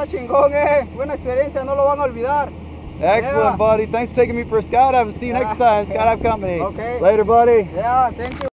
está chingón, buena experiencia, no lo van a olvidar. Excellent, buddy. Thanks for taking me for a skydive. See you next time. Skydive Company. Okay. Later, buddy. Yeah, thank you.